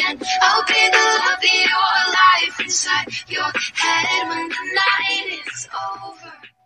and I'll be the love of your life inside your head when the night is over.